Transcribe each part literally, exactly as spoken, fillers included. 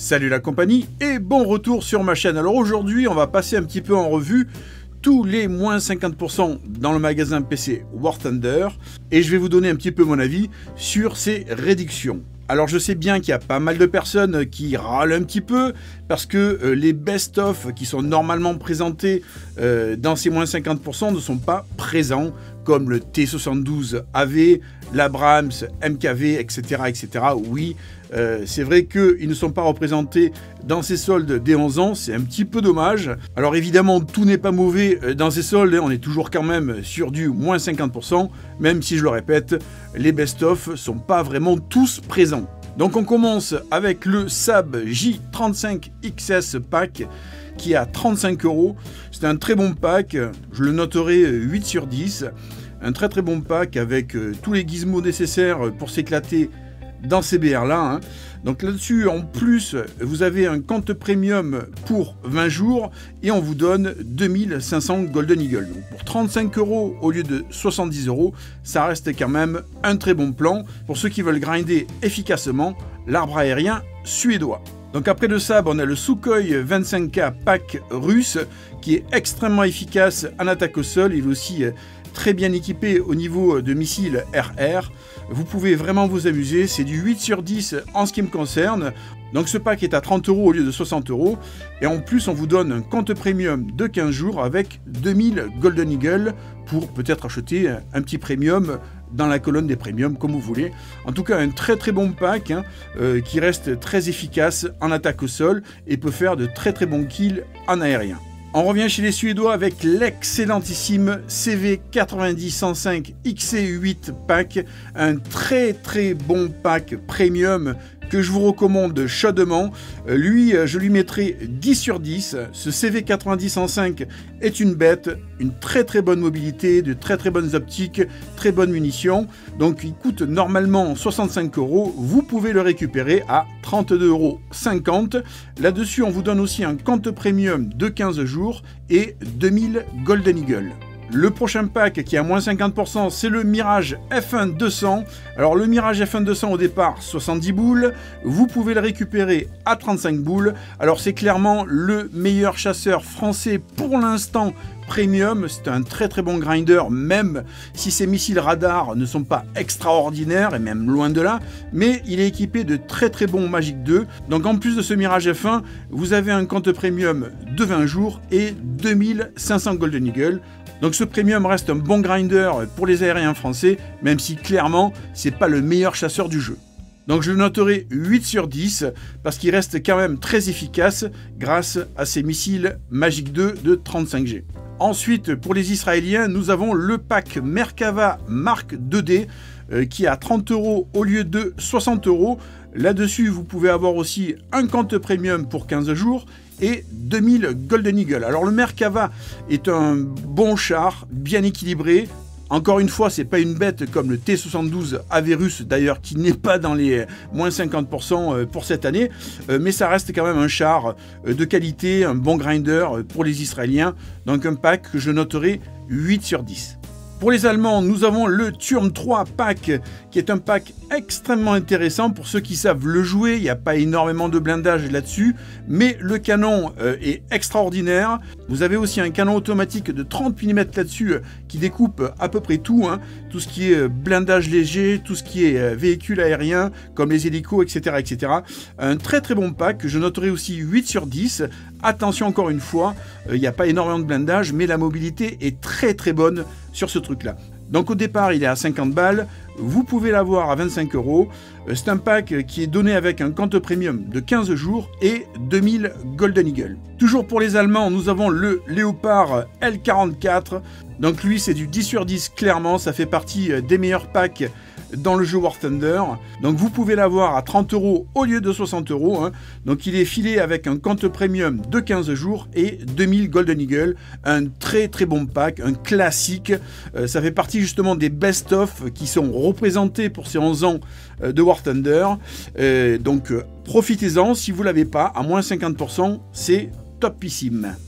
Salut la compagnie et bon retour sur ma chaîne. Alors aujourd'hui on va passer un petit peu en revue tous les moins cinquante pour cent dans le magasin P C War Thunder et je vais vous donner un petit peu mon avis sur ces réductions. Alors je sais bien qu'il y a pas mal de personnes qui râlent un petit peu parce que euh, les best-of qui sont normalement présentés euh, dans ces moins cinquante pour cent ne sont pas présents, comme le T soixante-douze A V, l'Abrams M K V, et cetera et cetera. Oui, euh, c'est vrai qu'ils ne sont pas représentés dans ces soldes des onze ans, c'est un petit peu dommage. Alors évidemment, tout n'est pas mauvais dans ces soldes, on est toujours quand même sur du moins cinquante pour cent, même si je le répète, les best-of ne sont pas vraiment tous présents. Donc on commence avec le S A B J trente-cinq X S Pack qui est à trente-cinq euros. C'est un très bon pack, je le noterai huit sur dix. Un très très bon pack avec euh, tous les gizmos nécessaires pour s'éclater dans ces B R là. Hein. Donc là-dessus, en plus, vous avez un compte premium pour vingt jours et on vous donne deux mille cinq cents Golden Eagle. Donc pour trente-cinq euros au lieu de soixante-dix euros, ça reste quand même un très bon plan pour ceux qui veulent grinder efficacement l'arbre aérien suédois. Donc après le S A B, on a le Sukhoi vingt-cinq K pack russe qui est extrêmement efficace en attaque au sol. Il est aussi très bien équipé au niveau de missiles R R. Vous pouvez vraiment vous amuser, c'est du huit sur dix en ce qui me concerne. Donc ce pack est à trente euros au lieu de soixante euros. Et en plus, on vous donne un compte premium de quinze jours avec deux mille Golden Eagle pour peut-être acheter un petit premium dans la colonne des premiums, comme vous voulez. En tout cas, un très très bon pack hein, euh, qui reste très efficace en attaque au sol et peut faire de très très bons kills en aérien. On revient chez les Suédois avec l'excellentissime C V quatre-vingt-dix cent cinq X C huit pack, un très très bon pack premium que je vous recommande chaudement. Lui, je lui mettrai dix sur dix. Ce C V quatre-vingt-dix cent cinq est une bête, une très très bonne mobilité, de très très bonnes optiques, très bonnes munitions. Donc il coûte normalement soixante-cinq euros. Vous pouvez le récupérer à trente-deux euros cinquante. Là-dessus, on vous donne aussi un compte premium de quinze jours et deux mille Golden Eagle. Le prochain pack qui est à moins cinquante pour cent, c'est le Mirage F un deux cents. Alors le Mirage F un deux cents au départ, soixante-dix boules. Vous pouvez le récupérer à trente-cinq boules. Alors c'est clairement le meilleur chasseur français pour l'instant premium. C'est un très très bon grinder, même si ses missiles radars ne sont pas extraordinaires, et même loin de là. Mais il est équipé de très très bons Magic deux. Donc en plus de ce Mirage F un, vous avez un compte premium de vingt jours et deux mille cinq cents Golden Eagle. Donc ce premium reste un bon grinder pour les aériens français, même si clairement c'est pas le meilleur chasseur du jeu. Donc je le noterai huit sur dix parce qu'il reste quand même très efficace grâce à ses missiles Magic deux de trente-cinq G. Ensuite, pour les Israéliens, nous avons le pack Merkava Mark deux D euh, qui est à trente euros au lieu de soixante euros. Là-dessus, vous pouvez avoir aussi un compte premium pour quinze jours et deux mille Golden Eagle. Alors le Merkava est un bon char, bien équilibré. Encore une fois, c'est pas une bête comme le T soixante-douze A V russe, d'ailleurs, qui n'est pas dans les moins cinquante pour cent pour cette année, mais ça reste quand même un char de qualité, un bon grinder pour les Israéliens, donc un pack que je noterai huit sur dix. Pour les Allemands, nous avons le Turm trois pack, qui est un pack extrêmement intéressant pour ceux qui savent le jouer. Il n'y a pas énormément de blindage là-dessus, mais le canon euh, est extraordinaire. Vous avez aussi un canon automatique de trente millimètres là-dessus euh, qui découpe à peu près tout, hein. Tout ce qui est blindage léger, tout ce qui est euh, véhicule aérien, comme les hélicos, et cetera, et cetera. Un très très bon pack que je noterai aussi huit sur dix. Attention encore une fois, euh, il n'y a pas énormément de blindage, mais la mobilité est très très bonne sur ce truc-là. Donc au départ, il est à cinquante balles, vous pouvez l'avoir à vingt-cinq euros. C'est un pack qui est donné avec un compte premium de quinze jours et deux mille Golden Eagle. Toujours pour les Allemands, nous avons le Léopard L quarante-quatre. Donc lui, c'est du dix sur dix clairement, ça fait partie des meilleurs packs dans le jeu War Thunder. Donc vous pouvez l'avoir à trente euros au lieu de soixante euros. Hein. Donc il est filé avec un compte premium de quinze jours et deux mille Golden Eagle. Un très très bon pack, un classique. Euh, ça fait partie justement des best-of qui sont représentés pour ces onze ans euh, de War Thunder. Euh, donc euh, profitez-en, si vous ne l'avez pas, à moins cinquante pour cent, c'est topissime.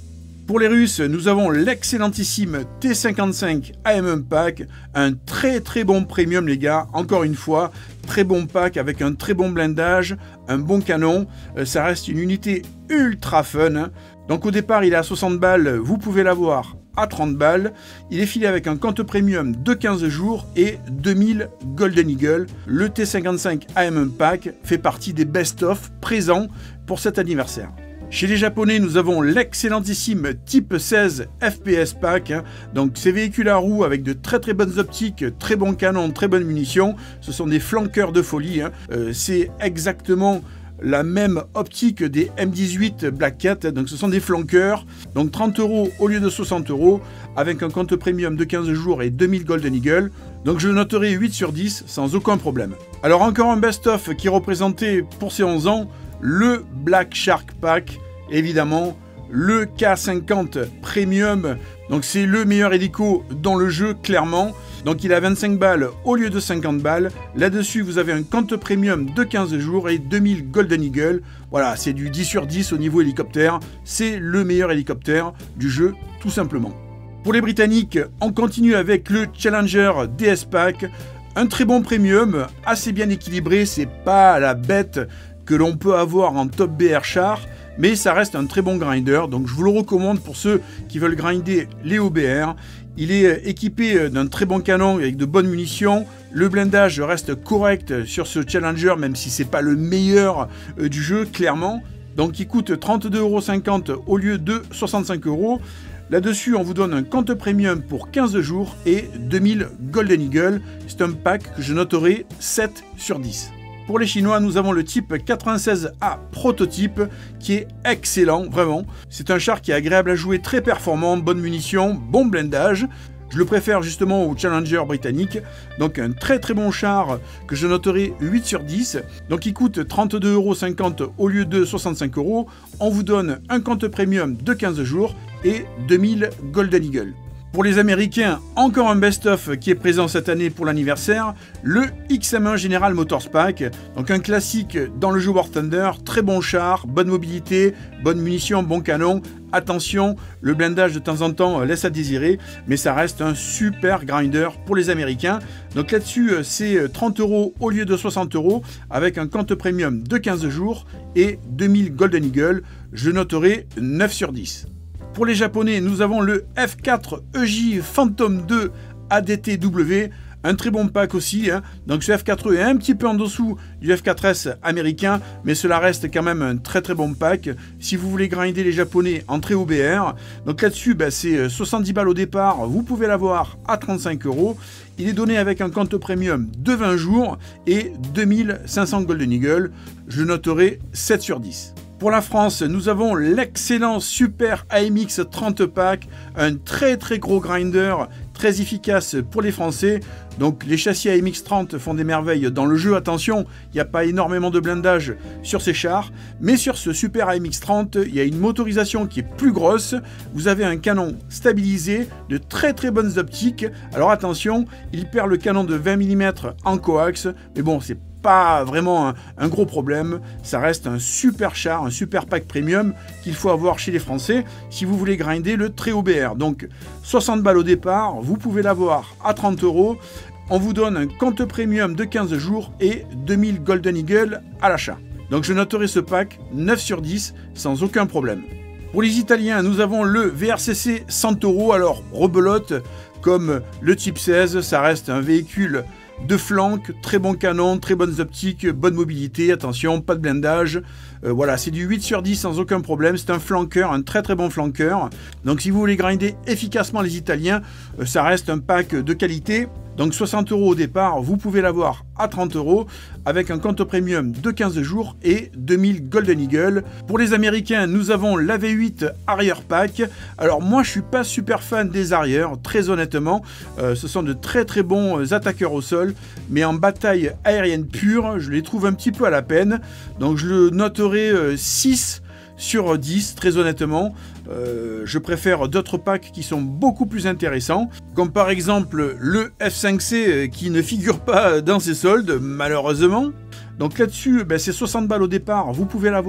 Pour les Russes, nous avons l'excellentissime T cinquante-cinq A M un pack, un très très bon premium les gars, encore une fois, très bon pack avec un très bon blindage, un bon canon, ça reste une unité ultra fun. Hein. Donc au départ il est à soixante balles, vous pouvez l'avoir à trente balles, il est filé avec un compte premium de quinze jours et deux mille Golden Eagle. Le T cinquante-cinq A M un pack fait partie des best-of présents pour cet anniversaire. Chez les Japonais, nous avons l'excellentissime Type seize F P S Pack. Hein. Donc ces véhicules à roues avec de très très bonnes optiques, très bons canons, très bonnes munitions. Ce sont des flanqueurs de folie. Hein. Euh, c'est exactement la même optique des M dix-huit Black Cat. Donc ce sont des flanqueurs. Donc trente euros au lieu de soixante euros avec un compte premium de quinze jours et deux mille Golden Eagle. Donc je noterai huit sur dix sans aucun problème. Alors encore un best-of qui représentait pour ces onze ans le Black Shark Pack, évidemment, le K cinquante Premium, donc c'est le meilleur hélico dans le jeu, clairement. Donc il a vingt-cinq balles au lieu de cinquante balles. Là-dessus, vous avez un compte premium de quinze jours et deux mille Golden Eagle. Voilà, c'est du dix sur dix au niveau hélicoptère. C'est le meilleur hélicoptère du jeu, tout simplement. Pour les Britanniques, on continue avec le Challenger D S Pack. Un très bon premium, assez bien équilibré, c'est pas la bête que l'on peut avoir en top B R char, mais ça reste un très bon grinder, donc je vous le recommande pour ceux qui veulent grinder les O B R. Il est équipé d'un très bon canon avec de bonnes munitions, le blindage reste correct sur ce Challenger, même si c'est pas le meilleur du jeu, clairement. Donc il coûte trente-deux euros cinquante au lieu de soixante-cinq euros. Là-dessus, on vous donne un compte premium pour quinze jours et deux mille Golden Eagle. C'est un pack que je noterai sept sur dix. Pour les Chinois, nous avons le type quatre-vingt-seize A prototype qui est excellent, vraiment. C'est un char qui est agréable à jouer, très performant, bonne munition, bon blindage. Je le préfère justement au Challenger britannique. Donc un très très bon char que je noterai huit sur dix. Donc il coûte trente-deux euros cinquante au lieu de soixante-cinq euros. On vous donne un compte premium de quinze jours et deux mille Golden Eagle. Pour les Américains, encore un best-of qui est présent cette année pour l'anniversaire, le X M un General Motors Pack, donc un classique dans le jeu War Thunder, très bon char, bonne mobilité, bonne munition, bon canon. Attention, le blindage de temps en temps laisse à désirer, mais ça reste un super grinder pour les Américains. Donc là-dessus, c'est trente euros au lieu de soixante euros, avec un compte premium de quinze jours et deux mille Golden Eagle. Je noterai neuf sur dix. Pour les Japonais, nous avons le F quatre E J Phantom deux A D T W, un très bon pack aussi. Hein. Donc ce F quatre E est un petit peu en dessous du F quatre S américain, mais cela reste quand même un très très bon pack. Si vous voulez grinder les Japonais en très O B R, donc là-dessus, bah, c'est soixante-dix balles au départ, vous pouvez l'avoir à trente-cinq euros. Il est donné avec un compte premium de vingt jours et deux mille cinq cents Golden Eagle. Je noterai sept sur dix. Pour la France, nous avons l'excellent Super A M X trente pack, un très très gros grinder, très efficace pour les Français. Donc les châssis A M X trente font des merveilles dans le jeu, attention, il n'y a pas énormément de blindage sur ces chars, mais sur ce Super A M X trente, il y a une motorisation qui est plus grosse, vous avez un canon stabilisé, de très très bonnes optiques. Alors attention, il perd le canon de vingt millimètres en coax, mais bon, c'est pas vraiment un, un gros problème, ça reste un super char, un super pack premium qu'il faut avoir chez les Français si vous voulez grinder le très O B R. Donc soixante balles au départ, vous pouvez l'avoir à trente euros. On vous donne un compte premium de quinze jours et deux mille Golden Eagle à l'achat. Donc je noterai ce pack neuf sur dix sans aucun problème. Pour les Italiens, nous avons le V R C C Centauro. Alors rebelote comme le Type seize, ça reste un véhicule de flanque, très bon canon, très bonnes optiques, bonne mobilité, attention, pas de blindage. Euh, voilà, c'est du huit sur dix sans aucun problème. C'est un flanqueur, un très très bon flanqueur. Donc si vous voulez grinder efficacement les Italiens, euh, ça reste un pack de qualité. Donc soixante euros au départ, vous pouvez l'avoir à trente euros avec un compte premium de quinze jours et deux mille Golden Eagle. Pour les Américains, nous avons l'A V huit Arrière Pack. Alors moi, je suis pas super fan des arrières, très honnêtement. Euh, ce sont de très très bons attaqueurs au sol, mais en bataille aérienne pure, je les trouve un petit peu à la peine. Donc je le noterai euh, six sur dix, très honnêtement. Euh, je préfère d'autres packs qui sont beaucoup plus intéressants, comme par exemple le F cinq C qui ne figure pas dans ces soldes, malheureusement. Donc là-dessus, ben, c'est soixante balles au départ, vous pouvez l'avoir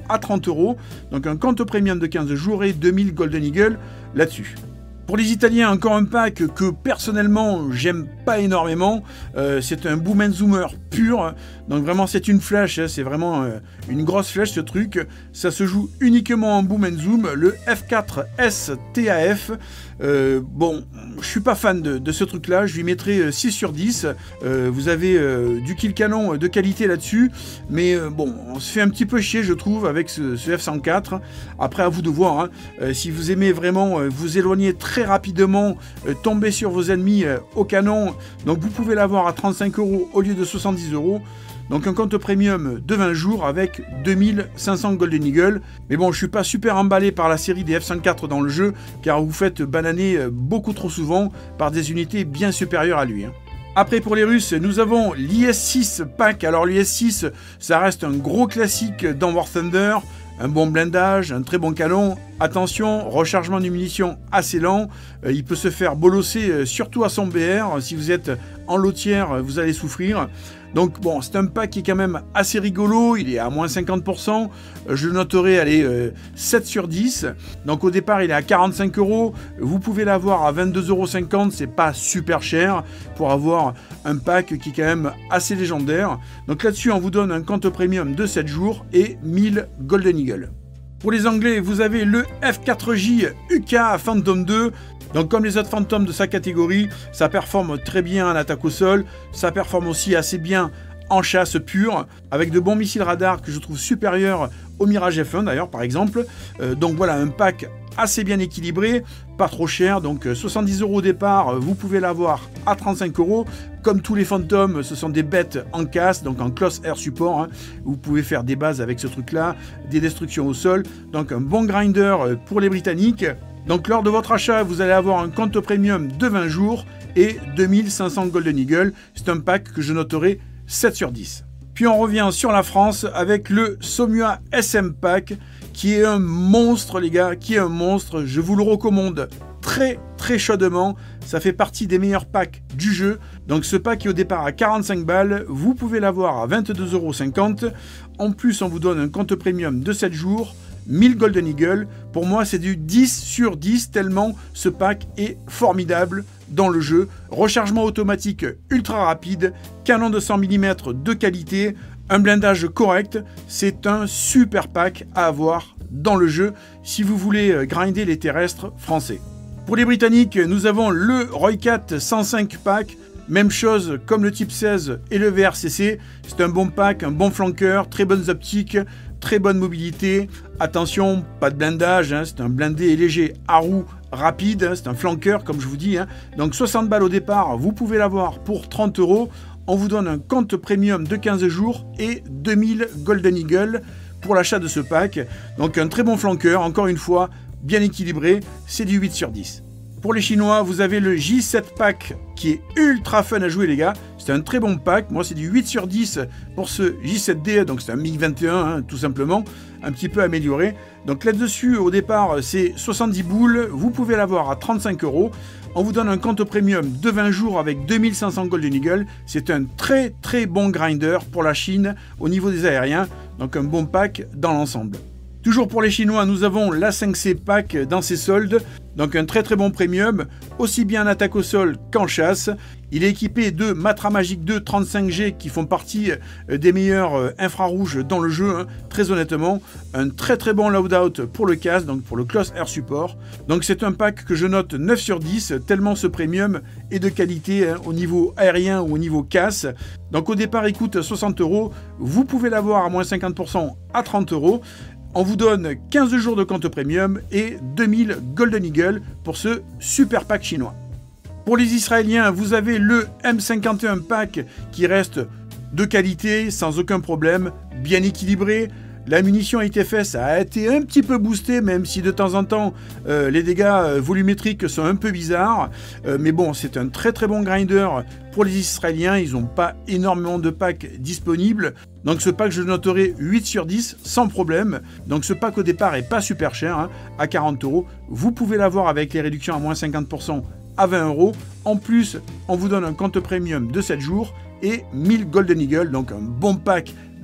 à trente euros. Donc un compte premium de quinze jours et deux mille Golden Eagle là-dessus. Pour les Italiens, encore un pack que personnellement j'aime pas énormément. Euh, c'est un Boom and Zoomer pur. Donc vraiment c'est une flèche, hein, c'est vraiment euh, une grosse flèche ce truc. Ça se joue uniquement en Boom and Zoom, le F quatre S T A F. Euh, bon, je suis pas fan de, de ce truc là, je lui mettrai six sur dix. Euh, vous avez euh, du kill canon de qualité là-dessus, mais euh, bon, on se fait un petit peu chier je trouve avec ce, ce F cent quatre. Après à vous de voir, hein. euh, si vous aimez vraiment euh, vous éloigner très rapidement, euh, tomber sur vos ennemis euh, au canon, donc vous pouvez l'avoir à trente-cinq euros au lieu de soixante-dix euros. Donc un compte premium de vingt jours avec deux mille cinq cents Golden Eagle. Mais bon, je suis pas super emballé par la série des F cent quatre dans le jeu, car vous faites bananer beaucoup trop souvent par des unités bien supérieures à lui. Hein. Après pour les Russes, nous avons l'I S six pack. Alors l'I S six, ça reste un gros classique dans War Thunder. Un bon blindage, un très bon canon. Attention, rechargement de munitions assez lent. Euh, il peut se faire bolosser, euh, surtout à son B R. Si vous êtes en lotière, vous allez souffrir. Donc bon, c'est un pack qui est quand même assez rigolo. Il est à moins cinquante pour cent. Euh, je le noterai, allez, euh, sept sur dix. Donc au départ, il est à quarante-cinq euros. Vous pouvez l'avoir à vingt-deux euros cinquante. C'est pas super cher pour avoir un pack qui est quand même assez légendaire. Donc là-dessus, on vous donne un compte premium de sept jours et mille Golden Eagle. Pour les Anglais, vous avez le F quatre J U K Phantom deux. Donc comme les autres Phantom de sa catégorie, ça performe très bien en attaque au sol. Ça performe aussi assez bien en chasse pure, avec de bons missiles radars que je trouve supérieurs au Mirage F un d'ailleurs par exemple. Euh, donc voilà, un pack assez bien équilibré, pas trop cher, donc soixante-dix euros au départ, vous pouvez l'avoir à trente-cinq euros. Comme tous les Phantom, ce sont des bêtes en casse, donc en close air support, hein. Vous pouvez faire des bases avec ce truc-là, des destructions au sol, donc un bon grinder pour les Britanniques. Donc lors de votre achat, vous allez avoir un compte premium de vingt jours et deux mille cinq cents Golden Eagle. C'est un pack que je noterai sept sur dix. Puis on revient sur la France avec le Somua S M Pack, qui est un monstre les gars, qui est un monstre. Je vous le recommande très très chaudement. Ça fait partie des meilleurs packs du jeu. Donc ce pack est au départ à quarante-cinq balles. Vous pouvez l'avoir à vingt-deux euros cinquante. En plus, on vous donne un compte premium de sept jours. mille Golden Eagle. Pour moi, c'est du dix sur dix, tellement ce pack est formidable dans le jeu. Rechargement automatique ultra rapide, canon de cent millimètres de qualité, un blindage correct. C'est un super pack à avoir dans le jeu si vous voulez grinder les terrestres français. Pour les Britanniques, nous avons le Roycat cent cinq pack. Même chose comme le type seize et le V R C C. C'est un bon pack, un bon flanqueur, très bonnes optiques, très bonne mobilité. Attention, pas de blindage, hein, c'est un blindé léger à roue rapide, hein, c'est un flanqueur comme je vous dis. Hein. Donc soixante balles au départ, vous pouvez l'avoir pour trente euros. On vous donne un compte premium de quinze jours et deux mille Golden Eagle pour l'achat de ce pack. Donc un très bon flanqueur, encore une fois, bien équilibré, c'est du huit sur dix. Pour les Chinois, vous avez le J sept pack qui est ultra fun à jouer les gars. C'est un très bon pack. Moi, c'est du huit sur dix pour ce J sept D. Donc, c'est un MiG vingt et un, hein, tout simplement. Un petit peu amélioré. Donc, là-dessus, au départ, c'est soixante-dix boules. Vous pouvez l'avoir à trente-cinq euros. On vous donne un compte premium de vingt jours avec deux mille cinq cents Golden Eagle. C'est un très, très bon grinder pour la Chine au niveau des aériens. Donc, un bon pack dans l'ensemble. Toujours pour les Chinois, nous avons l'A cinq C pack dans ses soldes. Donc un très très bon premium, aussi bien en attaque au sol qu'en chasse. Il est équipé de Matra Magic deux trente-cinq G qui font partie des meilleurs infrarouges dans le jeu, hein, très honnêtement. Un très très bon loadout pour le casque, donc pour le Close Air Support. Donc c'est un pack que je note neuf sur dix, tellement ce premium est de qualité hein, au niveau aérien ou au niveau casse. Donc au départ il coûte soixante euros, vous pouvez l'avoir à moins cinquante pour cent à trente euros. On vous donne quinze jours de compte premium et deux mille Golden Eagle pour ce super pack chinois. Pour les Israéliens, vous avez le M cinquante et un pack qui reste de qualité, sans aucun problème, bien équilibré. La munition I T F S a été un petit peu boostée, même si de temps en temps, euh, les dégâts euh, volumétriques sont un peu bizarres. Euh, mais bon, c'est un très très bon grinder pour les Israéliens. Ils n'ont pas énormément de packs disponibles. Donc ce pack, je le noterai huit sur dix sans problème. Donc ce pack au départ est pas super cher, hein, à quarante euros. Vous pouvez l'avoir avec les réductions à moins cinquante pour cent à vingt euros. En plus, on vous donne un compte premium de sept jours et mille Golden Eagle. Donc un bon pack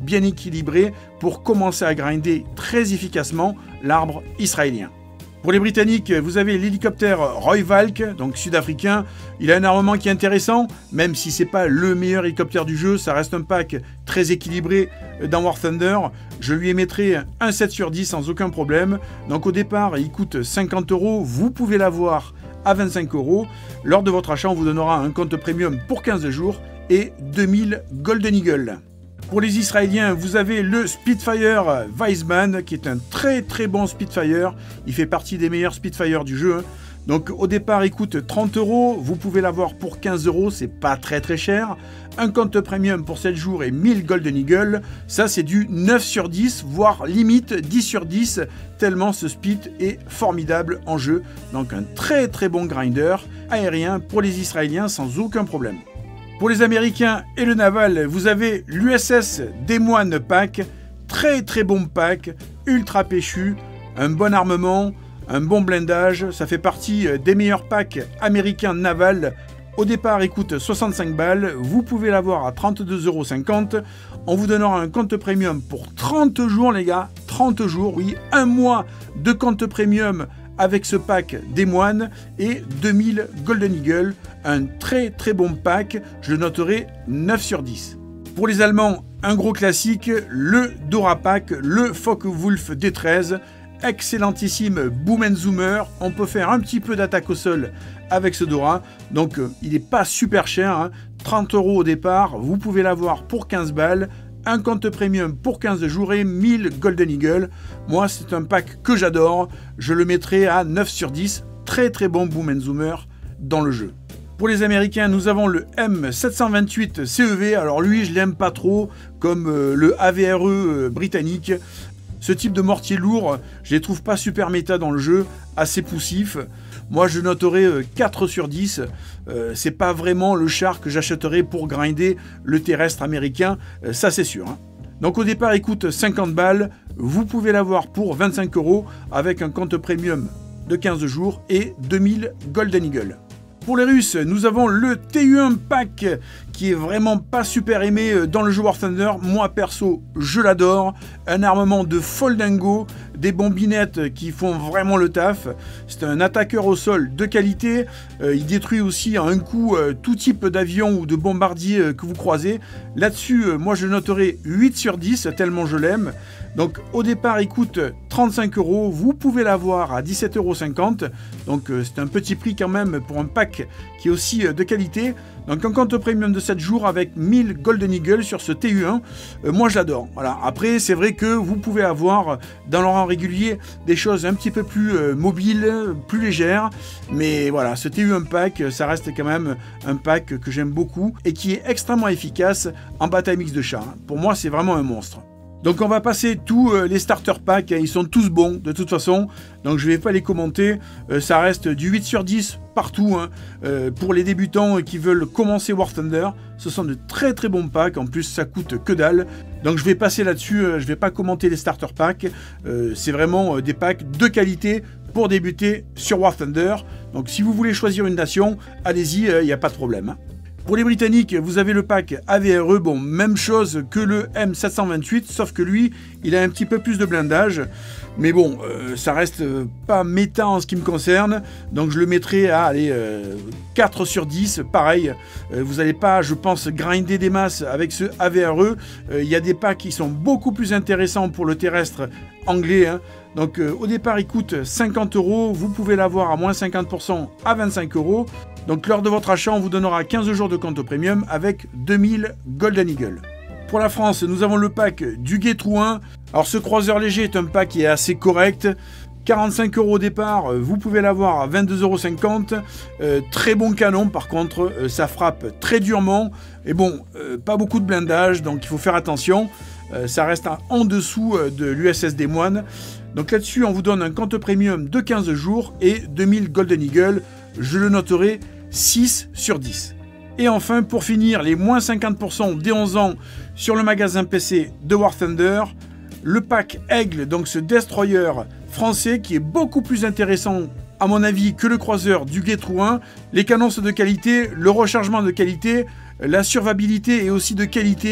bien équilibré pour commencer à grinder très efficacement l'arbre israélien. Pour les Britanniques, vous avez l'hélicoptère Roy Valk, donc sud-africain. Il a un armement qui est intéressant, même si c'est pas le meilleur hélicoptère du jeu, ça reste un pack très équilibré dans War Thunder. Je lui émettrai un sept sur dix sans aucun problème. Donc au départ, il coûte cinquante euros, vous pouvez l'avoir à vingt-cinq euros. Lors de votre achat, on vous donnera un compte premium pour quinze jours et deux mille Golden Eagle. Pour les Israéliens, vous avez le Spitfire Weizmann, qui est un très très bon Spitfire. Il fait partie des meilleurs Spitfire du jeu. Donc au départ, il coûte trente euros. Vous pouvez l'avoir pour quinze euros, c'est pas très très cher. Un compte premium pour sept jours et mille Golden Eagle. Ça, c'est du neuf sur dix, voire limite dix sur dix, tellement ce Spit est formidable en jeu. Donc un très très bon grinder aérien pour les Israéliens sans aucun problème. Pour les Américains et le naval, vous avez l'U S S Des Moines Pack, très très bon pack, ultra péchu, un bon armement, un bon blindage, ça fait partie des meilleurs packs américains navals. Au départ, il coûte soixante-cinq balles, vous pouvez l'avoir à trente-deux euros cinquante. On vous donnera un compte premium pour trente jours les gars, trente jours, oui, un mois de compte premium avec ce pack des moines et deux mille Golden Eagle, un très très bon pack, je le noterai neuf sur dix. Pour les Allemands, un gros classique, le Dora Pack, le Focke-Wulf D treize, excellentissime boom and zoomer, on peut faire un petit peu d'attaque au sol avec ce Dora, donc euh, il n'est pas super cher, hein. trente euros au départ, vous pouvez l'avoir pour quinze balles, un compte premium pour quinze jours et mille Golden Eagle. Moi, c'est un pack que j'adore. Je le mettrai à neuf sur dix. Très très bon boom and zoomer dans le jeu. Pour les Américains, nous avons le M sept cent vingt-huit C E V. Alors lui, je l'aime pas trop, comme euh, le A V R E euh, britannique. Ce type de mortier lourd, je les trouve pas super méta dans le jeu, assez poussif. Moi, je noterai quatre sur dix. Euh, c'est pas vraiment le char que j'achèterai pour grinder le terrestre américain, euh, ça c'est sûr. Hein. Donc au départ, il coûte cinquante balles. Vous pouvez l'avoir pour vingt-cinq euros avec un compte premium de quinze jours et deux mille Golden Eagle. Pour les Russes, nous avons le T U un Pack qui est vraiment pas super aimé dans le jeu War Thunder. Moi perso, je l'adore. Un armement de folle dingo, des bombinettes qui font vraiment le taf. C'est un attaqueur au sol de qualité. Euh, il détruit aussi à un coup euh, tout type d'avion ou de bombardier euh, que vous croisez. Là-dessus, euh, moi je noterai huit sur dix tellement je l'aime. Donc au départ, il coûte trente-cinq euros. Vous pouvez l'avoir à dix-sept euros cinquante. Donc euh, c'est un petit prix quand même pour un pack qui est aussi euh, de qualité. Donc un compte premium de sept jours avec mille Golden Eagle sur ce T U un. Euh, moi je l'adore. Voilà. Après, c'est vrai que vous pouvez avoir dans le rang régulier des choses un petit peu plus euh, mobiles, plus légères. Mais voilà, ce T U un pack, ça reste quand même un pack que j'aime beaucoup et qui est extrêmement efficace en bataille mixte de chars. Pour moi, c'est vraiment un monstre. Donc on va passer tous euh, les starter packs, ils sont tous bons de toute façon, donc je ne vais pas les commenter, euh, ça reste du huit sur dix partout, hein. euh, pour les débutants qui veulent commencer War Thunder, ce sont de très très bons packs, en plus ça coûte que dalle, donc je vais passer là-dessus, euh, je ne vais pas commenter les starter packs, euh, c'est vraiment euh, des packs de qualité pour débuter sur War Thunder, donc si vous voulez choisir une nation, allez-y, il euh, n'y a pas de problème. Hein. Pour les Britanniques, vous avez le pack A V R E, bon, même chose que le M sept cent vingt-huit, sauf que lui, il a un petit peu plus de blindage. Mais bon, euh, ça reste euh, pas méta en ce qui me concerne, donc je le mettrai à allez, euh, quatre sur dix, pareil. Euh, vous n'allez pas, je pense, grinder des masses avec ce A V R E. Il euh, y a des packs qui sont beaucoup plus intéressants pour le terrestre anglais, hein. Donc euh, au départ, il coûte cinquante euros, vous pouvez l'avoir à moins cinquante pour cent à vingt-cinq euros. Donc lors de votre achat, on vous donnera quinze jours de compte premium avec deux mille Golden Eagle. Pour la France, nous avons le pack du Gué-Trouin. Alors ce croiseur léger est un pack qui est assez correct. quarante-cinq euros au départ, vous pouvez l'avoir à vingt-deux euros cinquante. Euh, très bon canon, par contre, euh, ça frappe très durement. Et bon, euh, pas beaucoup de blindage, donc il faut faire attention. Euh, ça reste en dessous de l'U S S Des Moines. Donc là-dessus, on vous donne un compte premium de quinze jours et deux mille Golden Eagle. Je le noterai six sur dix. Et enfin, pour finir, les moins cinquante pour cent dès onze ans sur le magasin P C de War Thunder, le pack Aigle, donc ce destroyer français qui est beaucoup plus intéressant à mon avis que le croiseur du Gué-Trouin. Les canons sont de qualité, le rechargement de qualité, la survivabilité est aussi de qualité.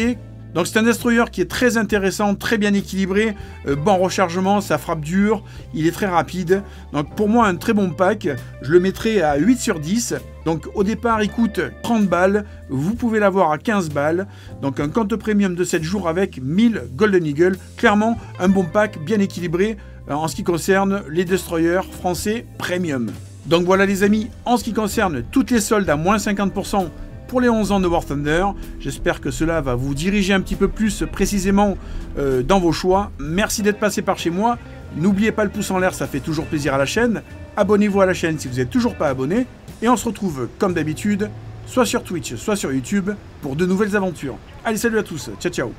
Donc c'est un destroyer qui est très intéressant, très bien équilibré, euh, bon rechargement, ça frappe dur, il est très rapide. Donc pour moi un très bon pack, je le mettrai à huit sur dix. Donc au départ il coûte trente balles, vous pouvez l'avoir à quinze balles. Donc un compte premium de sept jours avec mille Golden Eagle. Clairement un bon pack bien équilibré euh, en ce qui concerne les destroyers français premium. Donc voilà les amis, en ce qui concerne toutes les soldes à moins cinquante pour cent pour les onze ans de War Thunder. J'espère que cela va vous diriger un petit peu plus précisément euh, dans vos choix. Merci d'être passé par chez moi. N'oubliez pas le pouce en l'air, ça fait toujours plaisir à la chaîne. Abonnez-vous à la chaîne si vous n'êtes toujours pas abonné. Et on se retrouve comme d'habitude, soit sur Twitch, soit sur YouTube, pour de nouvelles aventures. Allez, salut à tous, ciao ciao.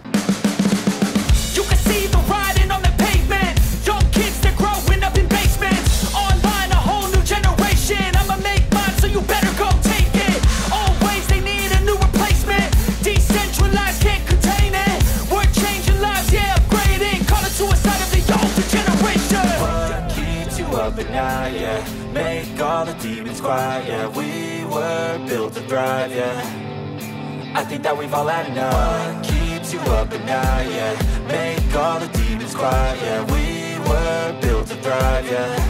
Now, yeah, make all the demons quiet. Yeah, we were built to thrive. Yeah, I think that we've all had enough. What keeps you up at night? Yeah, make all the demons quiet. Yeah, we were built to thrive. Yeah.